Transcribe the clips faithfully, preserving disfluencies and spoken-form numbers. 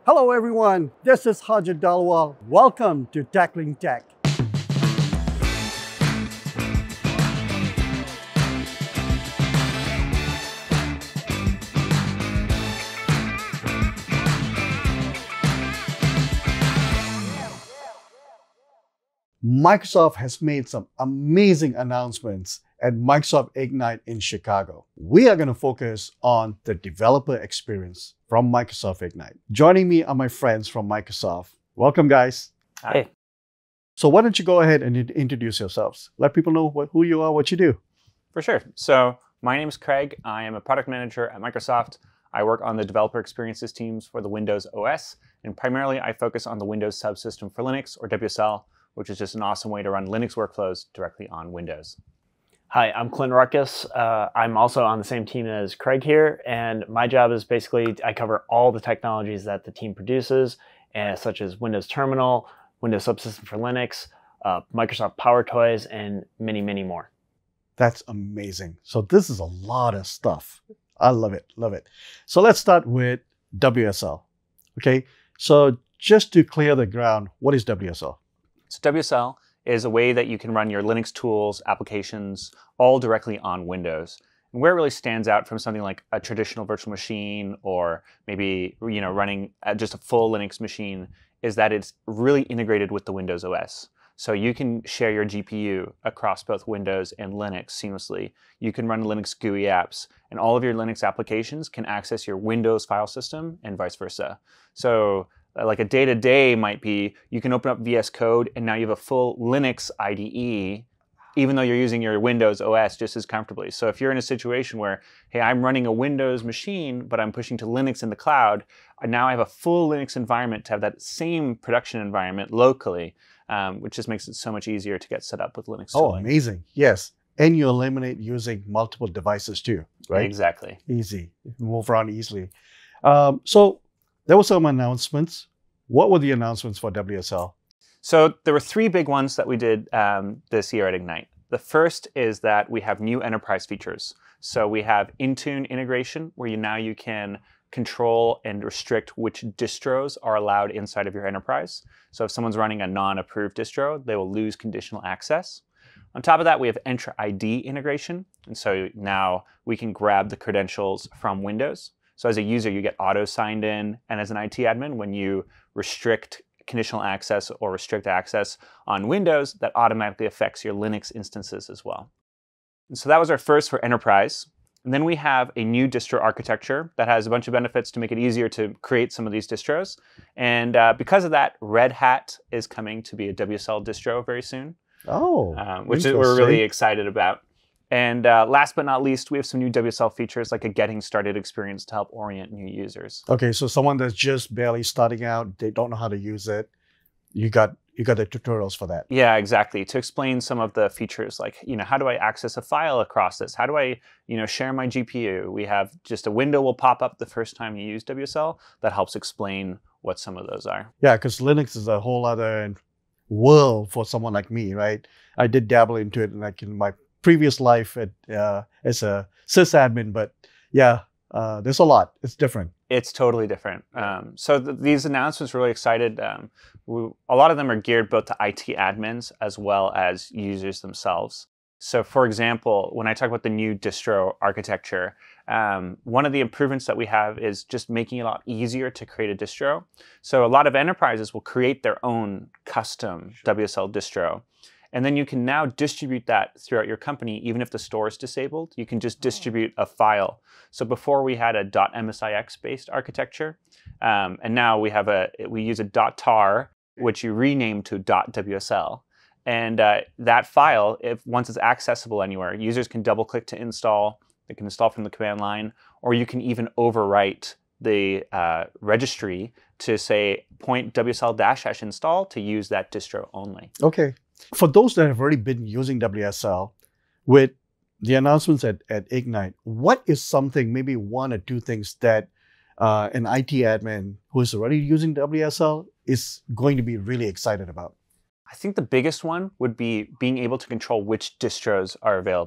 Hello everyone, this is Hajat Dalwal. Welcome to Tackling Tech. Microsoft has made some amazing announcements at Microsoft Ignite in Chicago. We are going to focus on the developer experience from Microsoft Ignite. Joining me are my friends from Microsoft. Welcome, guys. Hi. So why don't you go ahead and introduce yourselves? Let people know what, who you are, what you do. For sure. So my name is Craig. I am a product manager at Microsoft. I work on the developer experiences teams for the Windows O S, and primarily I focus on the Windows Subsystem for Linux, or W S L, which is just an awesome way to run Linux workflows directly on Windows. Hi, I'm Clint Rutkas. Uh, I'm also on the same team as Craig here, and my job is basically I cover all the technologies that the team produces, uh, such as Windows Terminal, Windows Subsystem for Linux, uh, Microsoft Power Toys, and many, many more. That's amazing. So this is a lot of stuff. I love it, love it. So let's start with W S L. Okay, so just to clear the ground, what is W S L? So W S L is a way that you can run your Linux tools, applications, all directly on Windows. And where it really stands out from something like a traditional virtual machine or maybe you know running just a full Linux machine is that it's really integrated with the Windows O S. So you can share your G P U across both Windows and Linux seamlessly. You can run Linux G U I apps, and all of your Linux applications can access your Windows file system and vice versa. So like a day-to-day might be, you can open up V S Code and now you have a full Linux I D E, even though you're using your Windows O S just as comfortably. So if you're in a situation where, hey, I'm running a Windows machine, but I'm pushing to Linux in the cloud, now I have a full Linux environment to have that same production environment locally, um, which just makes it so much easier to get set up with Linux Oh, tooling. amazing. Yes. And you eliminate using multiple devices too, right? Exactly. Easy. Move around easily. Um, so there were some announcements. What were the announcements for W S L? So there were three big ones that we did um, this year at Ignite. The first is that we have new enterprise features. So we have Intune integration, where you now you can control and restrict which distros are allowed inside of your enterprise. So if someone's running a non-approved distro, they will lose conditional access. On top of that, we have Entra I D integration. And so now we can grab the credentials from Windows. So as a user, you get auto signed in, and as an I T admin, when you restrict conditional access or restrict access on Windows, that automatically affects your Linux instances as well. And so that was our first for enterprise. And then we have a new distro architecture that has a bunch of benefits to make it easier to create some of these distros. And uh, because of that, Red Hat is coming to be a W S L distro very soon. Oh, um, which is, we're really excited about. And uh, last but not least, we have some new W S L features like a getting started experience to help orient new users. Okay, so someone that's just barely starting out, they don't know how to use it. You got you got the tutorials for that. Yeah, exactly. To explain some of the features, like you know, how do I access a file across this? How do I you know share my G P U? We have just a window will pop up the first time you use W S L that helps explain what some of those are. Yeah, because Linux is a whole other world for someone like me, right? I did dabble into it like in my previous life at, uh, as a sysadmin, but yeah, uh, there's a lot. It's different. It's totally different. Um, so th these announcements are really excited. Um, we, a lot of them are geared both to I T admins as well as users themselves. So for example, when I talk about the new distro architecture, um, one of the improvements that we have is just making it a lot easier to create a distro. So a lot of enterprises will create their own custom sure. W S L distro. And then you can now distribute that throughout your company, even if the store is disabled. You can just distribute a file. So before we had a .msix based architecture, um, and now we have a we use a .tar, which you rename to .W S L. And uh, that file, if once it's accessible anywhere, users can double click to install. They can install from the command line, or you can even overwrite the uh, registry to say point W S L dash hash install to use that distro only. Okay. For those that have already been using W S L, with the announcements at, at Ignite, what is something, maybe one or two things that uh, an I T admin who is already using W S L is going to be really excited about? I think the biggest one would be being able to control which distros are available.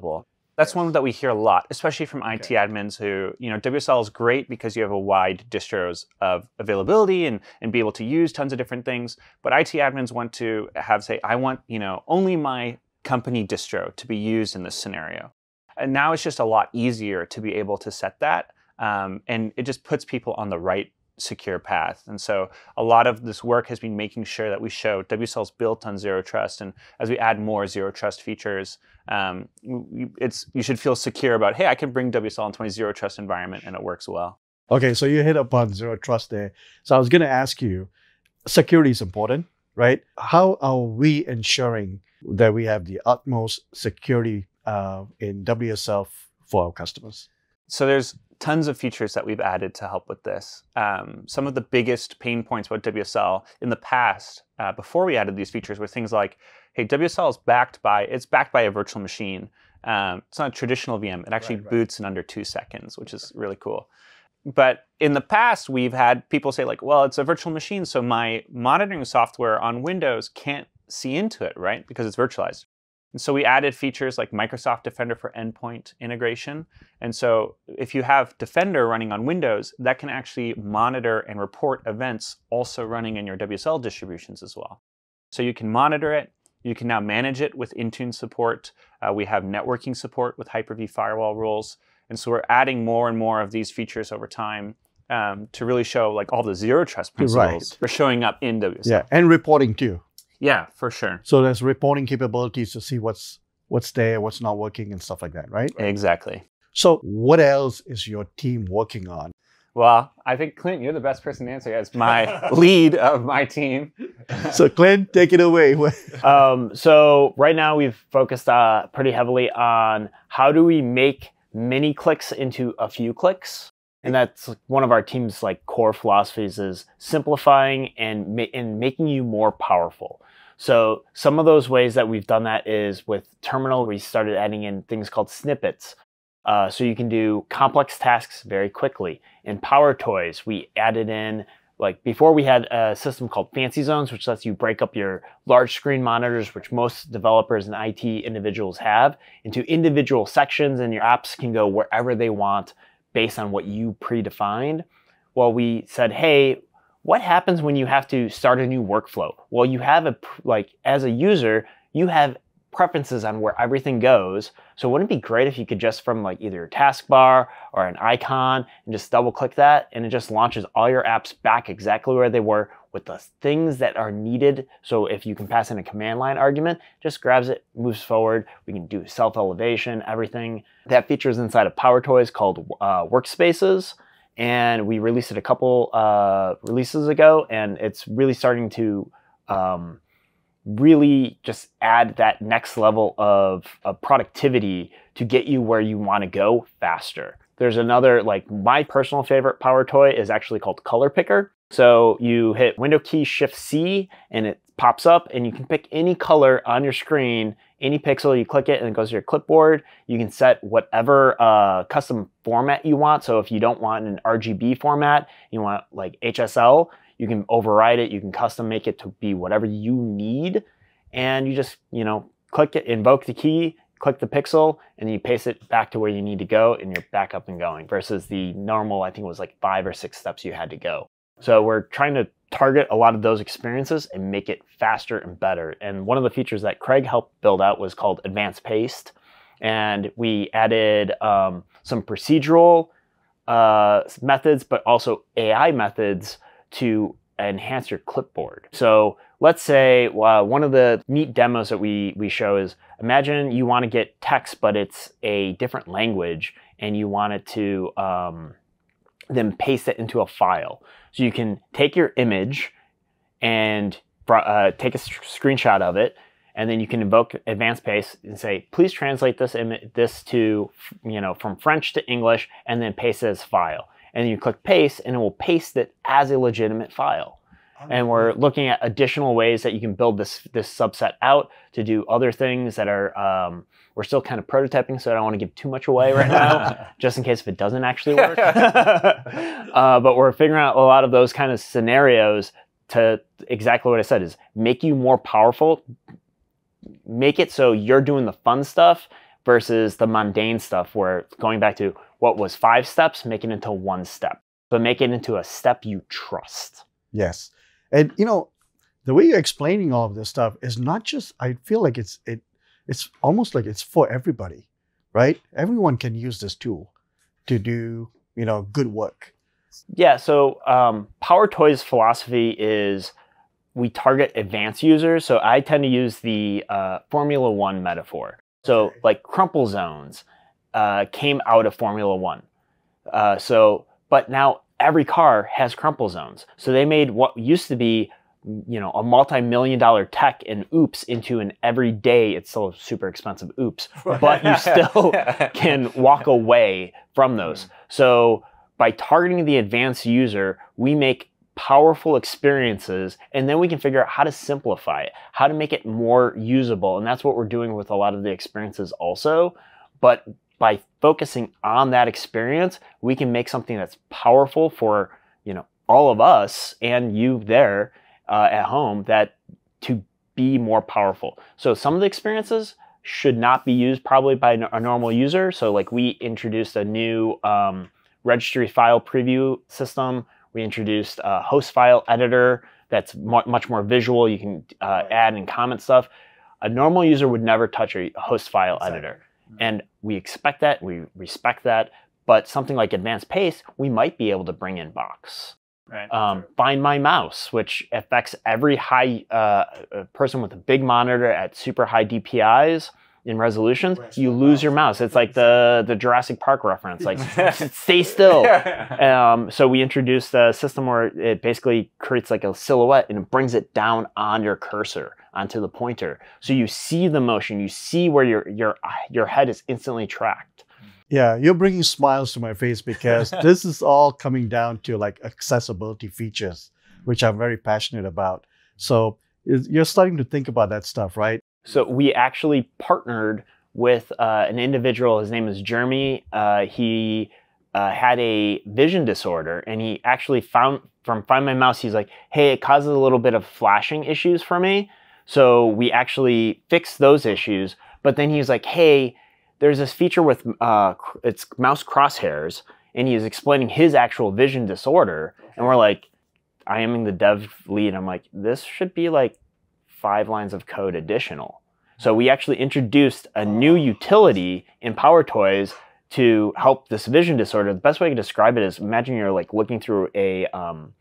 That's one that we hear a lot, especially from I T admins who, you know, W S L is great because you have a wide distros of availability and, and be able to use tons of different things. But I T admins want to have, say, I want, you know, only my company distro to be used in this scenario. And now it's just a lot easier to be able to set that. Um, and it just puts people on the right secure path. And so a lot of this work has been making sure that we show W S L is built on zero trust. And as we add more zero trust features, um, it's you should feel secure about, hey, I can bring W S L into my zero trust environment and it works well. Okay, so you hit upon zero trust there. So I was going to ask you, security is important, right? How are we ensuring that we have the utmost security uh, in W S L for our customers? So there's tons of features that we've added to help with this. Um, some of the biggest pain points about W S L in the past, uh, before we added these features, were things like, hey, W S L is backed by, it's backed by a virtual machine. Um, it's not a traditional V M. It actually right, right. boots in under two seconds, which is really cool. But in the past, we've had people say like, well, it's a virtual machine, so my monitoring software on Windows can't see into it, right? Because it's virtualized. And so we added features like Microsoft Defender for endpoint integration. And so if you have Defender running on Windows, that can actually monitor and report events also running in your W S L distributions as well. So you can monitor it. You can now manage it with Intune support. Uh, we have networking support with Hyper-V firewall rules. And so we're adding more and more of these features over time um, to really show like all the zero trust principles right. are showing up in W S L. Yeah, and reporting too. Yeah, for sure. So there's reporting capabilities to see what's what's there, what's not working, and stuff like that, right? Exactly. So what else is your team working on? Well, I think, Clint, you're the best person to answer as my lead of my team. So Clint, take it away. um, so right now we've focused uh, pretty heavily on how do we make many clicks into a few clicks. And that's one of our team's like core philosophies is simplifying and, ma and making you more powerful. So some of those ways that we've done that is with Terminal, we started adding in things called snippets. Uh, so you can do complex tasks very quickly. In Power Toys, we added in, like before we had a system called Fancy Zones, which lets you break up your large screen monitors, which most developers and I T individuals have, into individual sections, and your apps can go wherever they want based on what you predefined. Well, we said, hey, what happens when you have to start a new workflow? Well, you have a, like, as a user, you have preferences on where everything goes. So wouldn't it be great if you could just from like either a taskbar or an icon and just double click that and it just launches all your apps back exactly where they were with the things that are needed. So if you can pass in a command line argument, just grabs it, moves forward. We can do self-elevation, everything. That feature is inside of Power Toys called uh, Workspaces. And we released it a couple uh, releases ago, and it's really starting to um, really just add that next level of, of productivity to get you where you want to go faster. There's another, like my personal favorite Power Toy is actually called Color Picker. So you hit Window key Shift C and it pops up and you can pick any color on your screen, any pixel, you click it and it goes to your clipboard. You can set whatever uh, custom format you want. So if you don't want an R G B format, you want like H S L, you can override it. You can custom make it to be whatever you need. And you just, you know, click it, invoke the key, click the pixel, and then you paste it back to where you need to go and you're back up and going versus the normal, I think it was like five or six steps you had to go. So we're trying to target a lot of those experiences and make it faster and better. And one of the features that Craig helped build out was called Advanced Paste. And we added um, some procedural uh, methods, but also A I methods to enhance your clipboard. So let's say uh, one of the neat demos that we, we show is, imagine you want to get text, but it's a different language, and you want it to um, then paste it into a file. So you can take your image and uh, take a screenshot of it, and then you can invoke Advanced Paste and say, please translate this image, this to, you know, from French to English, and then paste it as file. And then you click paste, and it will paste it as a legitimate file. And we're looking at additional ways that you can build this this subset out to do other things that are, um, we're still kind of prototyping, so I don't want to give too much away right now, just in case if it doesn't actually work. uh, but we're figuring out a lot of those kind of scenarios to exactly what I said, is make you more powerful, make it so you're doing the fun stuff versus the mundane stuff where going back to what was five steps, make it into one step, but make it into a step you trust. Yes. And, you know, the way you're explaining all of this stuff is not just, I feel like it's, it, it's almost like it's for everybody, right? Everyone can use this tool to do, you know, good work. Yeah. So um, PowerToy's philosophy is we target advanced users. So I tend to use the uh, Formula One metaphor. So Okay. like crumple zones uh, came out of Formula One. Uh, so, but now every car has crumple zones. So they made what used to be, you know, a multi-million dollar tech and oops into an everyday, it's still a super expensive oops, but you still can walk away from those. So by targeting the advanced user, we make powerful experiences, and then we can figure out how to simplify it, how to make it more usable. And that's what we're doing with a lot of the experiences also. But by focusing on that experience, we can make something that's powerful for, you know, all of us and you there uh, at home, that to be more powerful. So some of the experiences should not be used probably by a normal user. So like we introduced a new um, registry file preview system. We introduced a host file editor that's mu much more visual. You can uh, add and comment stuff. A normal user would never touch a host file exactly. editor. And we expect that, we respect that, but something like advanced paste, we might be able to bring in box. Right. Um, Find My Mouse, which affects every high uh, person with a big monitor at super high D P Is in resolutions. You lose your mouse. It's like the, the Jurassic Park reference, like stay still. Um, so we introduced a system where it basically creates like a silhouette and it brings it down on your cursor, onto the pointer. So you see the motion, you see where your, your, your head is instantly tracked. Yeah, you're bringing smiles to my face because this is all coming down to like accessibility features, which I'm very passionate about. So you're starting to think about that stuff, right? So we actually partnered with uh, an individual. His name is Jeremy. Uh, he uh, had a vision disorder, and he actually found from Find My Mouse, he's like, hey, it causes a little bit of flashing issues for me. So we actually fixed those issues. But then he was like, hey, there's this feature with uh, it's mouse crosshairs, and he was explaining his actual vision disorder. And we're like, I am the dev lead. I'm like, this should be like five lines of code additional. So we actually introduced a new utility in PowerToys to help this vision disorder. The best way to describe it is imagine you're like looking through a um,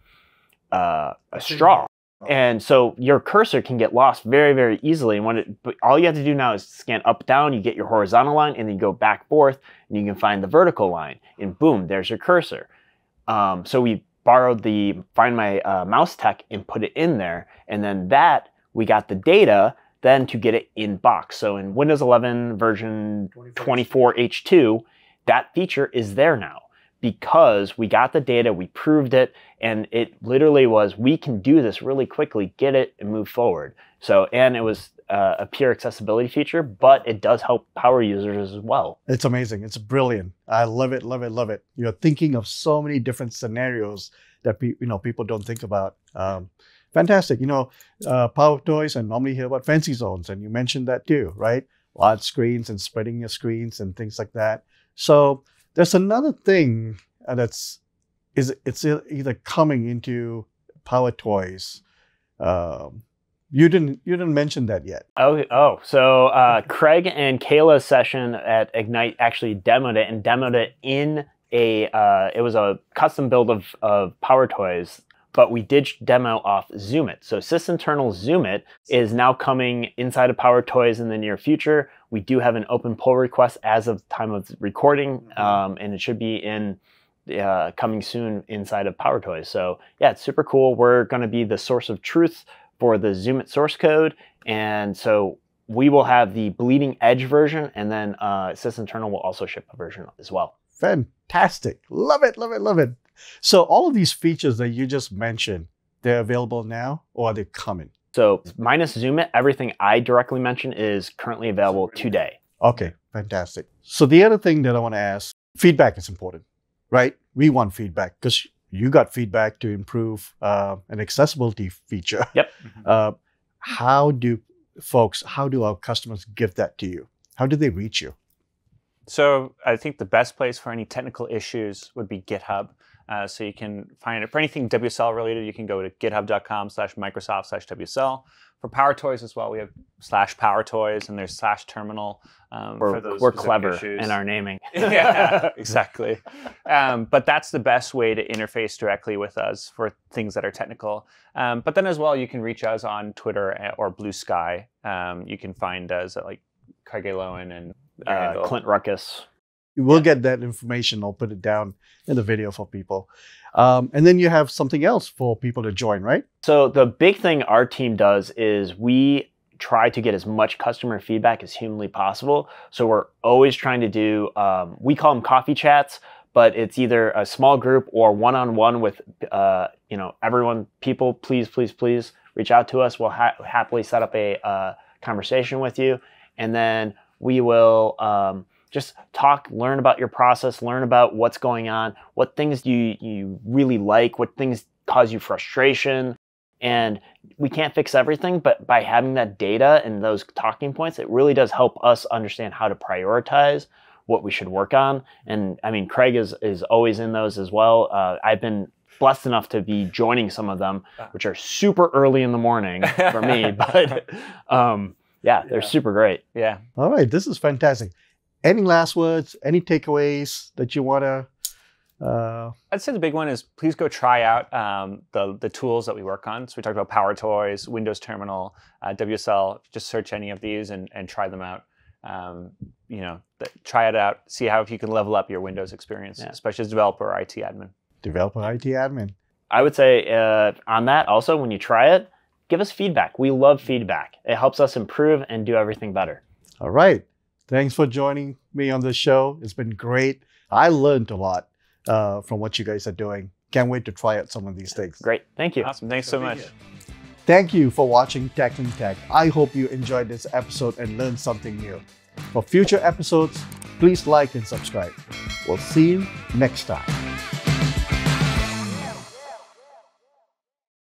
uh, a straw. And so your cursor can get lost very, very easily. And when it, but all you have to do now is scan up, down, you get your horizontal line, and then you go back, forth, and you can find the vertical line. And boom, there's your cursor. Um, so we borrowed the Find My uh, Mouse tech and put it in there. And then that, we got the data then to get it in box. So in Windows eleven version twenty-four H two, that feature is there now because we got the data, we proved it, and it literally was, we can do this really quickly, get it and move forward. So, and it was uh, a pure accessibility feature, but it does help power users as well. It's amazing. It's brilliant. I love it, love it, love it. You're thinking of so many different scenarios that pe you know people don't think about. Um, fantastic. You know, uh, PowerToys, and normally hear about fancy zones, and you mentioned that too, right? Large screens and spreading your screens and things like that. So there's another thing uh, that's is it's either coming into PowerToys. Um, you didn't you didn't mention that yet. Oh, oh. So uh, Craig and Kayla's session at Ignite actually demoed it and demoed it in a uh, it was a custom build of of PowerToys. But we did demo off Zoom It. So sysinternal Zoom It is now coming inside of PowerToys in the near future. We do have an open pull request as of the time of recording, um, and it should be in uh, coming soon inside of PowerToys. So yeah, it's super cool. We're going to be the source of truth for the Zoom It source code, and so we will have the bleeding edge version, and then uh, sysinternal will also ship a version as well. Fantastic. Love it, love it, love it. So all of these features that you just mentioned, they're available now or are they coming? So minus Zoom It, everything I directly mentioned is currently available today. Okay, fantastic. So the other thing that I want to ask, feedback is important, right? We want feedback because you got feedback to improve uh, an accessibility feature. Yep. uh, how do folks, how do our customers give that to you? How do they reach you? So I think the best place for any technical issues would be GitHub. Uh, so you can find it for anything W S L related. You can go to github.com slash Microsoft slash WSL. For PowerToys as well, we have slash PowerToys and there's slash terminal. Um, we're for those we're clever issues. in our naming. Yeah, exactly. Um, but that's the best way to interface directly with us for things that are technical. Um, but then as well, you can reach us on Twitter or Blue Sky. Um, you can find us at like Craig Loewen and Uh, Clint Rutkas. We'll Yeah. get that information. I'll put it down in the video for people. Um, and then you have something else for people to join, right? So the big thing our team does is we try to get as much customer feedback as humanly possible. So we're always trying to do, um, we call them coffee chats, but it's either a small group or one-on-one with, uh, you know, everyone, people, please, please, please reach out to us. We'll ha happily set up a uh, conversation with you. And then we will um, just talk, learn about your process, learn about what's going on, what things do you, you really like, what things cause you frustration. And we can't fix everything, but by having that data and those talking points, it really does help us understand how to prioritize what we should work on. And I mean, Craig is, is always in those as well. Uh, I've been blessed enough to be joining some of them, which are super early in the morning for me, but um, yeah, they're Yeah. super great. Yeah. All right, this is fantastic. Any last words, any takeaways that you want to? Uh... I'd say the big one is please go try out um, the, the tools that we work on. So we talked about PowerToys, Windows Terminal, uh, W S L. Just search any of these and, and try them out. Um, you know, th try it out. See how if you can level up your Windows experience, Yeah. especially as a developer or I T admin. Developer I T admin. I would say uh, on that also, when you try it, give us feedback. We love feedback. It helps us improve and do everything better. All right. Thanks for joining me on the show. It's been great. I learned a lot uh, from what you guys are doing. Can't wait to try out some of these things. Great. Thank you. Awesome. Thanks so much. Thank you for watching Tech and Tech. I hope you enjoyed this episode and learned something new. For future episodes, please like and subscribe. We'll see you next time.